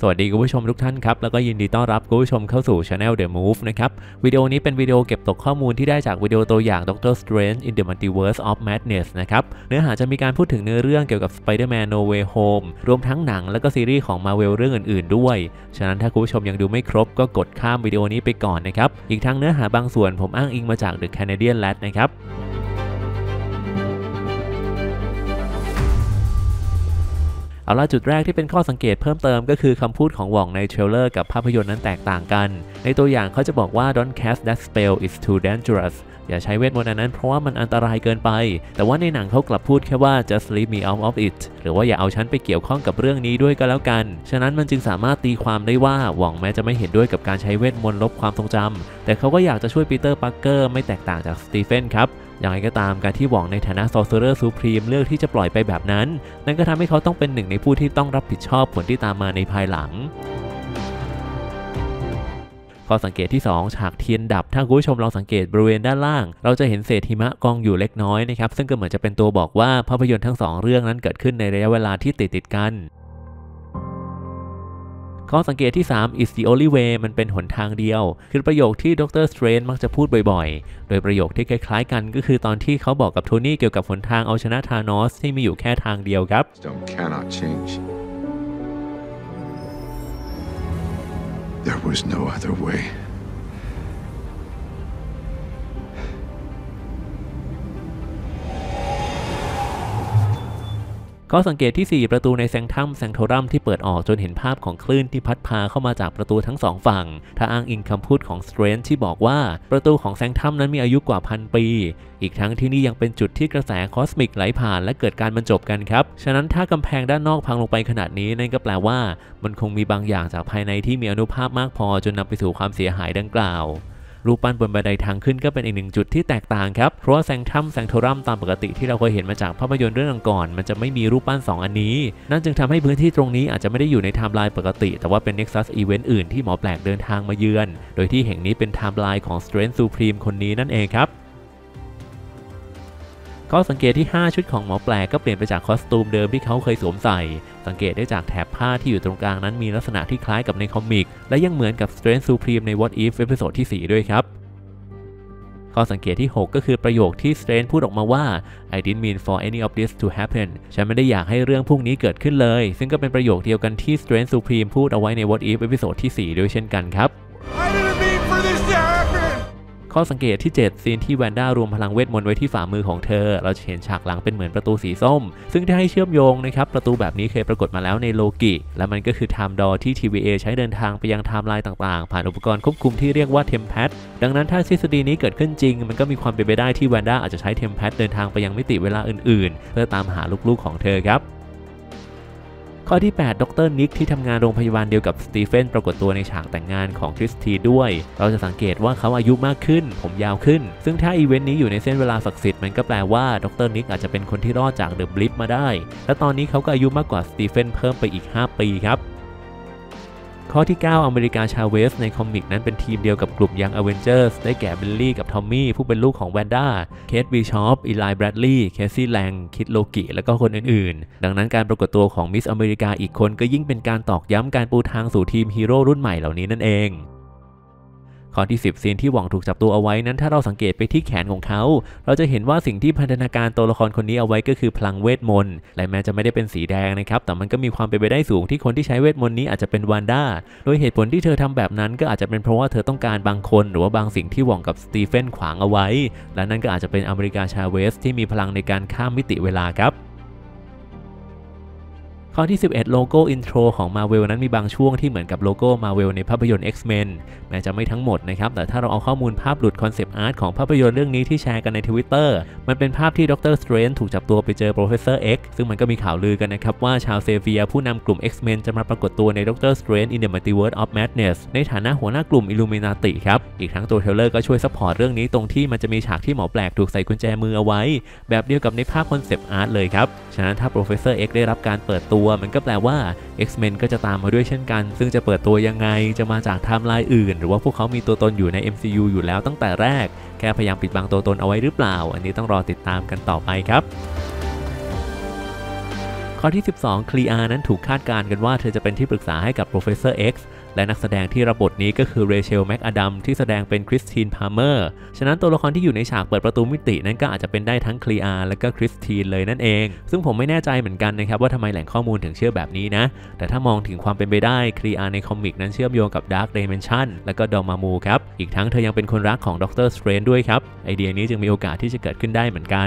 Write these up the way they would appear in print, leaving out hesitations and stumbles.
สวัสดีคุณผู้ชมทุกท่านครับแล้วก็ยินดีต้อนรับคุณผู้ชมเข้าสู่ Channel The Move นะครับวิดีโอนี้เป็นวิดีโอเก็บตกข้อมูลที่ได้จากวิดีโอตัวอย่าง Doctor Strange in the Multiverse of Madness นะครับเนื้อหาจะมีการพูดถึงเนื้อเรื่องเกี่ยวกับ Spider-Man No Way Home รวมทั้งหนังและก็ซีรีส์ของ Marvel เรื่องอื่นๆด้วยฉะนั้นถ้าคุณผู้ชมยังดูไม่ครบก็กดข้ามวิดีโอนี้ไปก่อนนะครับอีกทั้งเนื้อหาบางส่วนผมอ้างอิงมาจาก The Canadian Lad นะครับเอาล่ะจุดแรกที่เป็นข้อสังเกตเพิ่มเติมก็คือคำพูดของหว่องในเทรลเลอร์กับภาพยนตร์นั้นแตกต่างกันในตัวอย่างเขาจะบอกว่า don't cast that spell it's too dangerous อย่าใช้เวทมนต์อันนั้นเพราะว่ามันอันตรายเกินไปแต่ว่าในหนังเขากลับพูดแค่ว่า just leave me out of it หรือว่าอย่าเอาฉันไปเกี่ยวข้องกับเรื่องนี้ด้วยก็แล้วกันฉะนั้นมันจึงสามารถตีความได้ว่าหว่องแม้จะไม่เห็นด้วยกับการใช้เวทมนต์ลบความทรงจำแต่เขาก็อยากจะช่วยปีเตอร์ ปาร์เกอร์ไม่แตกต่างจากสตีเฟนครับอย่างไรก็ตามการที่หว่องในฐานะ Sorcerer Supreme เลือกที่จะปล่อยไปแบบนั้นนั่นก็ทำให้เขาต้องเป็นหนึ่งในผู้ที่ต้องรับผิดชอบผลที่ตามมาในภายหลังข้อสังเกตที่2ฉากเทียนดับถ้าคุณผู้ชมลองสังเกตบริเวณด้านล่างเราจะเห็นเศษหิมะกองอยู่เล็กน้อยนะครับซึ่งก็เหมือนจะเป็นตัวบอกว่าภาพยนตร์ทั้ง2เรื่องนั้นเกิดขึ้นในระยะเวลาที่ติดกันข้อสังเกตที่3 is the only way มันเป็นหนทางเดียวคือประโยคที่ดร. Strange มักจะพูดบ่อยๆโดยประโยคที่คล้ายๆกันก็คือตอนที่เขาบอกกับโทนี่เกี่ยวกับหนทางเอาชนะธานอสที่มีอยู่แค่ทางเดียวครับ cannot change. There was no other way. ข้อสังเกตที่4ประตูในแซงทัมแซงโทรัมที่เปิดออกจนเห็นภาพของคลื่นที่พัดพาเข้ามาจากประตูทั้ง2ฝั่งถ้าอ้างอิงคำพูดของ Strange ที่บอกว่าประตูของแซงทัมนั้นมีอายุกว่า1,000 ปีอีกทั้งที่นี่ยังเป็นจุดที่กระแสคอสมิกไหลผ่านและเกิดการบรรจบกันครับฉะนั้นถ้ากำแพงด้านนอกพังลงไปขนาดนี้นั่นก็แปลว่ามันคงมีบางอย่างจากภายในที่มีอานุภาพมากพอจนนำไปสู่ความเสียหายดังกล่าวรูปปั้นบนบันไดทางขึ้นก็เป็นอีกหนึ่งจุดที่แตกต่างครับเพราะว่าแซงทัมแซงโทรัมตามปกติที่เราเคยเห็นมาจากภาพยนตร์เรื่องก่อนมันจะไม่มีรูปปั้น2อันนี้นั่นจึงทำให้พื้นที่ตรงนี้อาจจะไม่ได้อยู่ในไทม์ไลน์ปกติแต่ว่าเป็น Nexus Event อื่นที่หมอแปลกเดินทางมาเยือนโดยที่แห่งนี้เป็นไทม์ไลน์ของ Strange Supreme คนนี้นั่นเองครับข้อสังเกตที่5ชุดของหมอแปลกก็เปลี่ยนไปจากคอสตูมเดิมที่เขาเคยสวมใส่สังเกตได้จากแถบผ้าที่อยู่ตรงกลางนั้นมีลักษณะที่คล้ายกับในคอมิกและยังเหมือนกับ Strange Supreme ใน What If เอพิโซดที่4ด้วยครับข้อสังเกตที่6ก็คือประโยคที่ Strange พูดออกมาว่า I didn't mean for any of this to happen ฉันไม่ได้อยากให้เรื่องพวกนี้เกิดขึ้นเลยซึ่งก็เป็นประโยคเดียวกันที่ Strange Supreme พูดเอาไว้ใน What If เอพิโซดที่4ด้วยเช่นกันครับข้อสังเกตที่7ซีนที่แวนด้ารวมพลังเวทมนต์ไว้ที่ฝ่ามือของเธอเราจะเห็นฉากหลังเป็นเหมือนประตูสีส้มซึ่งถ้าให้เชื่อมโยงนะครับประตูแบบนี้เคยปรากฏมาแล้วในโลกิและมันก็คือ Time Door ที่ TVA ใช้เดินทางไปยังไทม์ไลน์ต่างๆผ่านอุปกรณ์ควบคุมที่เรียกว่า Tempad ดังนั้นถ้าทฤษฎีนี้เกิดขึ้นจริงมันก็มีความเป็นไปได้ที่แวนด้าอาจจะใช้ Tempad เดินทางไปยังมิติเวลาอื่นๆเพื่อตามหาลูกๆของเธอครับข้อที่8ดร. นิกที่ทำงานโรงพยาบาลเดียวกับสตีเฟนปรากฏตัวในฉากแต่งงานของคริสตีด้วยเราจะสังเกตว่าเขาอายุมากขึ้นผมยาวขึ้นซึ่งถ้าอีเวนต์นี้อยู่ในเส้นเวลาศักดิ์สิทธิ์มันก็แปลว่าดร. นิกอาจจะเป็นคนที่รอดจากเดอะบลิปมาได้และตอนนี้เขาก็อายุมากกว่าสตีเฟนเพิ่มไปอีก5 ปีครับข้อที่9อเมริกาชาเวสในคอมิกนั้นเป็นทีมเดียวกับกลุ่มยังอเวนเจอร์สได้แก่บิลลี่กับทอมมี่ผู้เป็นลูกของแวนด้าเคทบีชอปอีไลแบรดลีย์เคซี่แลงคิดโลกิและก็คนอื่นๆดังนั้นการปรากฏตัวของมิสอเมริกาอีกคนก็ยิ่งเป็นการตอกย้ำการปูทางสู่ทีมฮีโร่รุ่นใหม่เหล่านี้นั่นเองข้อที่10ซีนที่หว่องถูกจับตัวเอาไว้นั้นถ้าเราสังเกตไปที่แขนของเขาเราจะเห็นว่าสิ่งที่พันธนาการตัวละครคนนี้เอาไว้ก็คือพลังเวทมนต์และแม้จะไม่ได้เป็นสีแดงนะครับแต่มันก็มีความเป็นไปได้สูงที่คนที่ใช้เวทมนต์นี้อาจจะเป็นวานด้าโดยเหตุผลที่เธอทำแบบนั้นก็อาจจะเป็นเพราะว่าเธอต้องการบางคนหรือว่าบางสิ่งที่หว่องกับสตีเฟนขวางเอาไว้และนั่นก็อาจจะเป็นอเมริกาชาเวสที่มีพลังในการข้ามมิติเวลาครับข้อที่11โลโก้อินโทรของ Marvel นั้นมีบางช่วงที่เหมือนกับโลโก้ Marvel ในภาพยนตร์ X-Men แม้จะไม่ทั้งหมดนะครับแต่ถ้าเราเอาข้อมูลภาพหลุดคอนเซปต์อาร์ตของภาพยนตร์เรื่องนี้ที่แชร์กันใน Twitter มันเป็นภาพที่ดร. Strange ถูกจับตัวไปเจอ Professor X ซึ่งมันก็มีข่าวลือกันนะครับว่าชาวเซเวียผู้นำกลุ่ม X-Men จะมาปรากฏตัวใน Doctor Strange in the Multiverse of Madness ในฐานะหัวหน้ากลุ่ม Illuminati ครับอีกทั้งตัวเทรลเลอร์ก็ช่วยซัพพอร์ตเรื่องนี้ตรงที่มันจะมีฉากที่หมอแปลกถูกใส่กุญแจมือเอาไว้แบบเดียวกับในภาพคอนเซปต์อาร์ตเลยครับฉะนั้นถ้า Professor X ได้รับการเปิดตัวมันก็แปลว่า X-Men ก็จะตามมาด้วยเช่นกันซึ่งจะเปิดตัวยังไงจะมาจากไทม์ไลน์อื่นหรือว่าพวกเขามีตัวตนอยู่ใน MCU อยู่แล้วตั้งแต่แรกแค่พยายามปิดบังตัวตนเอาไว้หรือเปล่าอันนี้ต้องรอติดตามกันต่อไปครับ ขข้อที่ 12 คลีอานั้นถูกคาดการณ์กันว่าเธอจะเป็นที่ปรึกษาให้กับ Professor X และนักแสดงที่รับบทนี้ก็คือเรเชล แม็กอดัมที่แสดงเป็นคริสติน พาร์เมอร์ฉะนั้นตัวละครที่อยู่ในฉากเปิดประตูมิตินั้นก็อาจจะเป็นได้ทั้งคลีอาและก็คริสตินเลยนั่นเองซึ่งผมไม่แน่ใจเหมือนกันนะครับว่าทำไมแหล่งข้อมูลถึงเชื่อแบบนี้นะแต่ถ้ามองถึงความเป็นไปได้คลีอาในคอมิกนั้นเชื่อมโยงกับ Dark Dimension และก็ดอมามูครับอีกทั้งเธอยังเป็นคนรักของด็อกเตอร์สเตรนจ์ด้วยครับไอเดียนี้จึงมีโอกาสที่จะเกิดขึ้นได้เหมือนกัน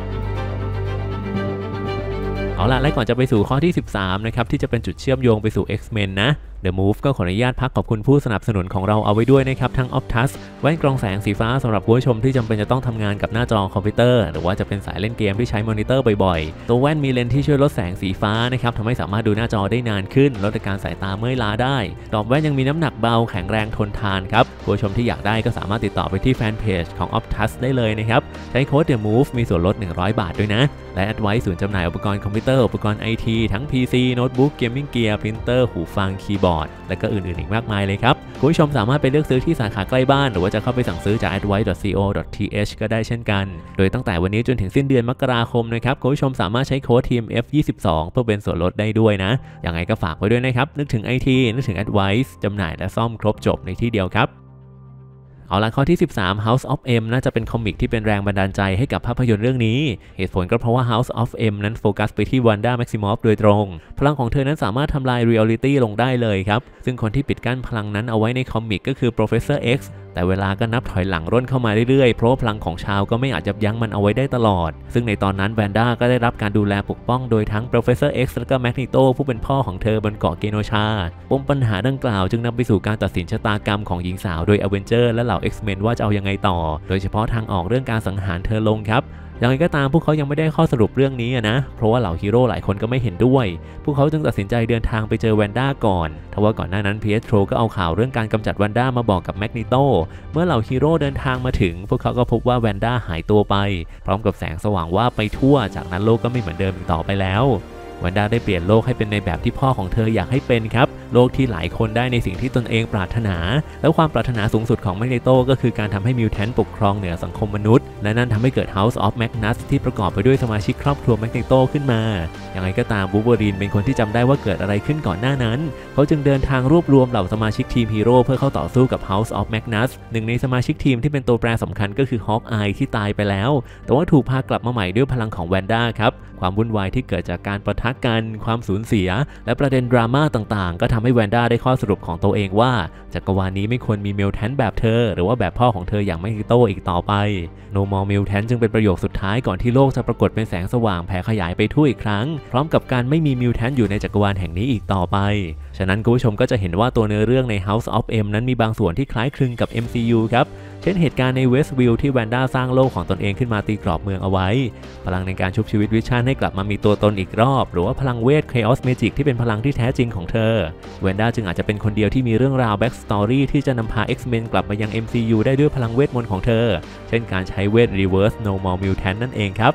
เอาล่ะและก่อนจะไปสู่ข้อที่ 13นะครับที่จะเป็นจุดเชื่อมโยงไปสู่ X-Men นะ The Move ก็ขออนุญาตพักขอบคุณผู้สนับสนุนของเราเอาไว้ด้วยนะครับทั้ง Optus แว่นกรองแสงสีฟ้าสำหรับผู้ชมที่จำเป็นจะต้องทำงานกับหน้าจอคอมพิวเตอร์หรือว่าจะเป็นสายเล่นเกมที่ใช้มอนิเตอร์บ่อยๆตัวแว่นมีเลนส์ที่ช่วยลดแสงสีฟ้านะครับทำให้สามารถดูหน้าจอได้นานขึ้นลดอาการสายตาเมื่อยล้าได้กรอบแว่นยังมีน้ำหนักเบาแข็งแรงทนทานครับผู้ชมที่อยากได้ก็สามารถติดต่อไปที่แฟนเพจของ Optus ได้เลยนะครับใช้โค้ด The Move มีส่วนลด100 บาทด้วยนะและ Advice ศูนย์จำหน่ายอุปกรณ์คอมพิวเตอร์อุปกรณ์ IT ทั้ง PC โน้ตบุ๊กเกมมิ่งเกียร์พรินเตอร์หูฟังคีย์บอร์ดและก็อื่นๆอีกมากมายเลยครับคุณผู้ชมสามารถไปเลือกซื้อที่สาขาใกล้บ้านหรือว่าจะเข้าไปสั่งซื้อจาก advice.co.th ก็ได้เช่นกันโดยตั้งแต่วันนี้จนถึงสิ้นเดือนมกราคมนะครับคุณผู้ชมสามารถใช้โค้ด TMF22 เพื่อเป็นส่วนลดได้ด้วยนะยังไงก็ฝากไว้ด้วยนะครับนึกถึง IT นึกถึง Advice จำหน่ายและซ่อมครบจบในที่เดียวครับเอาละข้อที่ 13 House of M น่าจะเป็นคอมิกที่เป็นแรงบันดาลใจให้กับภาพยนตร์เรื่องนี้เหตุผลก็เพราะว่า House of M นั้นโฟกัสไปที่วันด้าแม็กซิมอฟโดยตรงพลังของเธอนั้นสามารถทำลายเรียลลิตี้ลงได้เลยครับซึ่งคนที่ปิดกั้นพลังนั้นเอาไว้ในคอมิกก็คือ Professor X แต่เวลาก็นับถอยหลังร่นเข้ามาเรื่อยๆเพราะพลังของชาวก็ไม่อาจยับยั้งมันเอาไว้ได้ตลอดซึ่งในตอนนั้นแวนด้าก็ได้รับการดูแลปกป้องโดยทั้ง Professor X และก็ Magneto ผู้เป็นพ่อของเธอบนเกาะเกโนชาปมปัญหาดังกล่าวจึงนำไปสู่การตัดสินชะตากรรมของหญิงสาวโดย Avenger และเหล่า X-Men ว่าจะเอายังไงต่อโดยเฉพาะทางออกเรื่องการสังหารเธอลงครับอย่างไรก็ตามพวกเขายังไม่ได้ข้อสรุปเรื่องนี้นะเพราะว่าเหล่าฮีโร่หลายคนก็ไม่เห็นด้วยพวกเขาจึงตัดสินใจเดินทางไปเจอแวนด้าก่อนทว่าก่อนหน้านั้นเพียโตรก็เอาข่าวเรื่องการกำจัดแวนด้ามาบอกกับแมกนีโตเมื่อเหล่าฮีโร่เดินทางมาถึงพวกเขาก็พบว่าแวนด้าหายตัวไปพร้อมกับแสงสว่างว่าไปทั่วจากนั้นโลกก็ไม่เหมือนเดิมอีกต่อไปแล้วแวนด้าได้เปลี่ยนโลกให้เป็นในแบบที่พ่อของเธออยากให้เป็นครับโลกที่หลายคนได้ในสิ่งที่ตนเองปรารถนาและความปรารถนาสูงสุดของแมกนีโตก็คือการทำให้มิวแทนต์ปกครองเหนือสังคมมนุษย์และนั่นทำให้เกิด House of Magnus ที่ประกอบไปด้วยสมาชิกครอบครัวแมกนีโตขึ้นมาอย่างไรก็ตามวูล์ฟเวอรีนเป็นคนที่จำได้ว่าเกิดอะไรขึ้นก่อนหน้านั้นเขาจึงเดินทางรวบรวมเหล่าสมาชิกทีมฮีโร่เพื่อเข้าต่อสู้กับ House of Magnus หนึ่งในสมาชิกทีมที่เป็นตัวแปรสำคัญก็คือฮอกอายที่ตายไปแล้วแต่ว่าถูกพากลับมาใหม่ด้วยพลังของแวนด้าครับความวุ่นวายที่เกิดจากการปะทะกันความสูญเสียและประเด็นดราม่าต่างๆก็ทำให้แวนด้าได้ข้อสรุปของตัวเองว่าจักรวาลนี้ไม่ควรมีมิวแทนต์แบบเธอหรือว่าแบบพ่อของเธออย่างแมกนีโตอีกต่อไป No More Mutant จึงเป็นประโยคสุดท้ายก่อนที่โลกจะปรากฏเป็นแสงสว่างแผ่ขยายไปทั่วอีกครั้งพร้อมกับการไม่มีมิวแทนต์อยู่ในจักรวาลแห่งนี้อีกต่อไปฉะนั้นคุณผู้ชมก็จะเห็นว่าตัวเนื้อเรื่องใน House of M นั้นมีบางส่วนที่คล้ายคลึงกับ MCU ครับเช่นเหตุการณ์ในเวสต์วิลล์ที่แวนด้าสร้างโลกของตนเองขึ้นมาตีกรอบเมืองเอาไว้พลังในการชุบชีวิตวิชั่นให้กลับมามีตัวตนอีกรอบหรือว่าพลังเวท Chaos Magic ที่เป็นพลังที่แท้จริงของเธอแวนด้าจึงอาจจะเป็นคนเดียวที่มีเรื่องราวแบ็กสตอรี่ที่จะนำพา X-Men กลับมายัง MCU ได้ด้วยพลังเวทมนต์ของเธอเช่นการใช้เวท Reverse No More Mutant นั่นเองครับ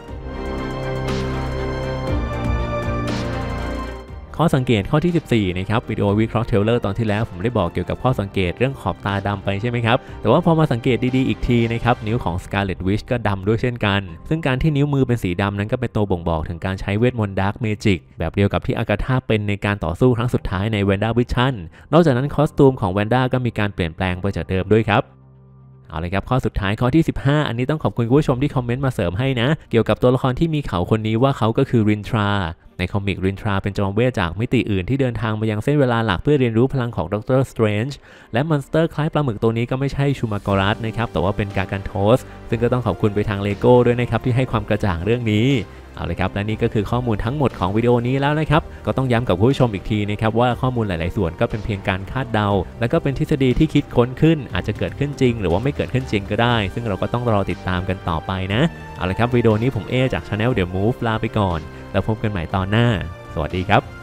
ข้อสังเกตข้อที่ 14นะครับวิดีโอวิเคราะห์เทรลเลอร์ตอนที่แล้วผมได้บอกเกี่ยวกับข้อสังเกตเรื่องขอบตาดำไปใช่ไหมครับแต่ว่าพอมาสังเกตดีๆอีกทีนะครับนิ้วของ Scarlet Witch ก็ดำด้วยเช่นกันซึ่งการที่นิ้วมือเป็นสีดำนั้นก็เป็นตัวบ่งบอกถึงการใช้เวทมนต์ Dark Magic แบบเดียวกับที่อากาธาเป็นในการต่อสู้ครั้งสุดท้ายใน WandaVision นอกจากนั้นคอสตูมของ Wanda ก็มีการเปลี่ยนแปลงไปจากเดิมด้วยครับเอาเลยครับข้อสุดท้ายข้อที่ 15อันนี้ต้องขอบคุณคุณผู้ชมที่คอมเมนต์มาเสริมให้นะเกี่ยวกับตัวละครที่มีเขาคนนี้ว่าเขาก็คือรินทราในคอมิกรินทราเป็นจอมเวทจากมิติอื่นที่เดินทางมายังเส้นเวลาหลักเพื่อเรียนรู้พลังของด็อกเตอร์สเตรนจ์และมอนสเตอร์คล้ายปลาหมึกตัวนี้ก็ไม่ใช่ชูมากอรัสนะครับแต่ว่าเป็นกากันโทสซึ่งก็ต้องขอบคุณไปทางเลโก้ด้วยนะครับที่ให้ความกระจ่างเรื่องนี้เอาเลยครับและนี่ก็คือข้อมูลทั้งหมดของวิดีโอนี้แล้วนะครับก็ต้องย้ำกับผู้ชมอีกทีนะครับว่าข้อมูลหลายๆส่วนก็เป็นเพียงการคาดเดาและก็เป็นทฤษฎีที่คิดค้นขึ้นอาจจะเกิดขึ้นจริงหรือว่าไม่เกิดขึ้นจริงก็ได้ซึ่งเราก็ต้องรอติดตามกันต่อไปนะเอาเลยครับวิดีโอนี้ผมจาก Channel The Move ลาไปก่อนแล้วพบกันใหม่ตอนหน้าสวัสดีครับ